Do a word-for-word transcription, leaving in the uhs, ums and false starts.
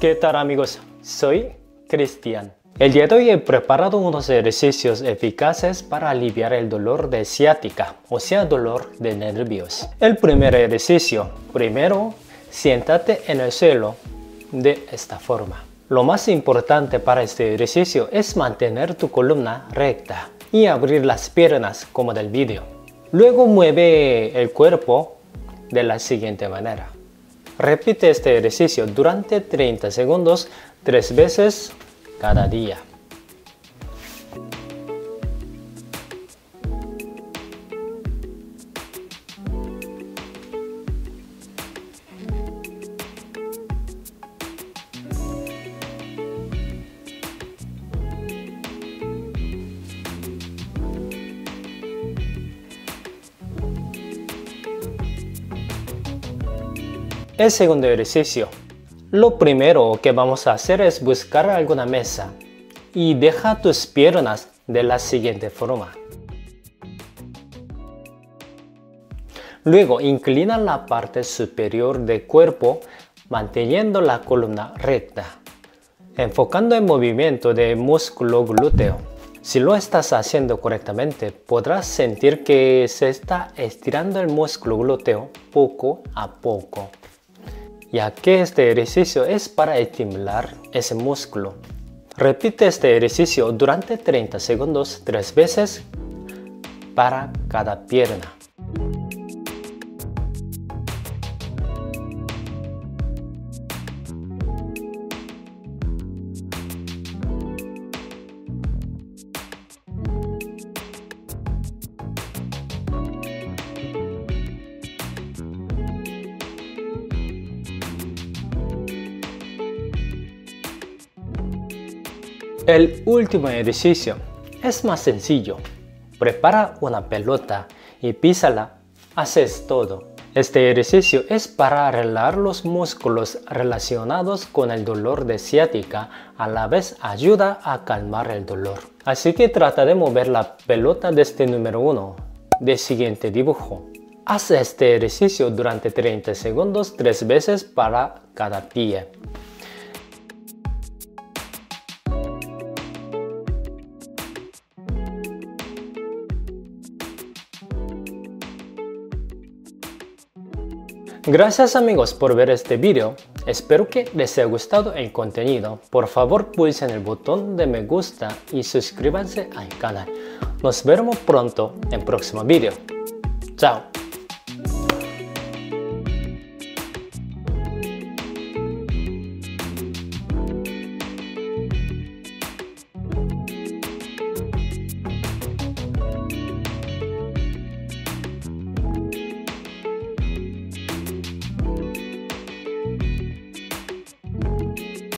¿Qué tal amigos? Soy Cristian. El día de hoy he preparado unos ejercicios eficaces para aliviar el dolor de ciática, o sea, dolor de nervios. El primer ejercicio. Primero, siéntate en el suelo de esta forma. Lo más importante para este ejercicio es mantener tu columna recta y abrir las piernas como del vídeo. Luego mueve el cuerpo de la siguiente manera. Repite este ejercicio durante treinta segundos, tres veces cada día. El segundo ejercicio. Lo primero que vamos a hacer es buscar alguna mesa y deja tus piernas de la siguiente forma. Luego inclina la parte superior del cuerpo manteniendo la columna recta, enfocando el movimiento del músculo glúteo. Si lo estás haciendo correctamente, podrás sentir que se está estirando el músculo glúteo poco a poco, ya que este ejercicio es para estimular ese músculo. Repite este ejercicio durante treinta segundos, tres veces para cada pierna. El último ejercicio es más sencillo. Prepara una pelota y písala. Haces todo. Este ejercicio es para relajar los músculos relacionados con el dolor de ciática. A la vez ayuda a calmar el dolor. Así que trata de mover la pelota desde número uno del siguiente dibujo. Haz este ejercicio durante treinta segundos, tres veces para cada pie. Gracias amigos por ver este video. Espero que les haya gustado el contenido. Por favor pulsen el botón de me gusta y suscríbanse al canal. Nos vemos pronto en el próximo video. Chao.